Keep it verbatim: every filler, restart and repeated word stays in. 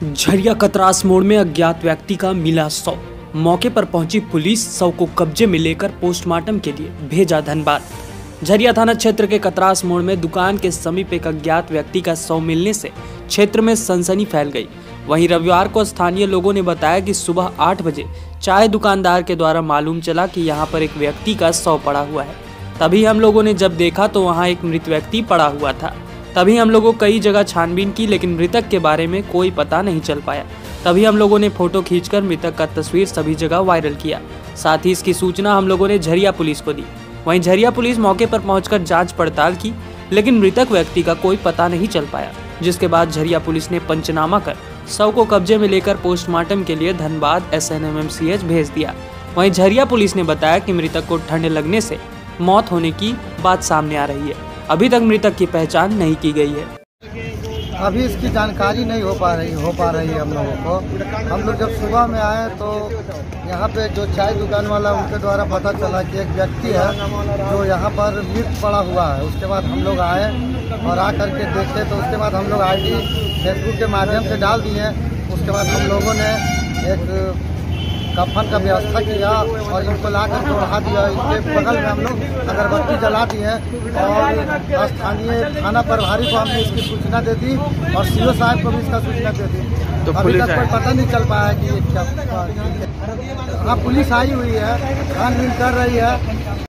झरिया कतरास मोड़ में अज्ञात व्यक्ति का मिला शव। मौके पर पहुंची पुलिस शव को कब्जे में लेकर पोस्टमार्टम के लिए भेजा धनबाद। झरिया थाना क्षेत्र के कतरास मोड़ में दुकान के समीप एक अज्ञात व्यक्ति का शव मिलने से क्षेत्र में सनसनी फैल गई। वहीं रविवार को स्थानीय लोगों ने बताया कि सुबह आठ बजे चाय दुकानदार के द्वारा मालूम चला कि यहां पर एक व्यक्ति का शव पड़ा हुआ है। तभी हम लोगों ने जब देखा तो वहां एक मृत व्यक्ति पड़ा हुआ था। तभी हम लोगों कई जगह छानबीन की, लेकिन मृतक के बारे में कोई पता नहीं चल पाया। तभी हम लोगों ने फोटो खींचकर मृतक का तस्वीर सभी जगह वायरल किया। साथ ही इसकी सूचना हम लोगों ने झरिया पुलिस को दी। वहीं झरिया पुलिस मौके पर पहुंचकर जांच पड़ताल की, लेकिन मृतक व्यक्ति का कोई पता नहीं चल पाया। जिसके बाद झरिया पुलिस ने पंचनामा कर शव को कब्जे में लेकर पोस्टमार्टम के लिए Dhanbad S N M M C H भेज दिया। वहीं झरिया पुलिस ने बताया कि मृतक को ठंड लगने से मौत होने की बात सामने आ रही है। अभी तक मृतक की पहचान नहीं की गई है। अभी इसकी जानकारी नहीं हो पा रही हो पा रही है हम लोगों को। हम लोग जब सुबह में आए तो यहाँ पे जो चाय दुकान वाला उनके द्वारा पता चला कि एक व्यक्ति है जो यहाँ पर मृत पड़ा हुआ है। उसके बाद हम लोग आए और आ करके देखे तो उसके बाद हम लोग आई डी फेसबुक के माध्यम से डाल दिए। उसके बाद हम लोगों ने एक कफन का व्यवस्था किया और इनको ला कर उड़ा दिया। इसके बगल में हम लोग अगरबत्ती जला दिए और स्थानीय थाना प्रभारी को हमने इसकी सूचना दे दी और सी ओ साहब को भी इसका सूचना दे दी। तो अभी तक कोई पता नहीं चल पाया कि ये क्या। हाँ, पुलिस आई हुई है, छानबीन कर रही है।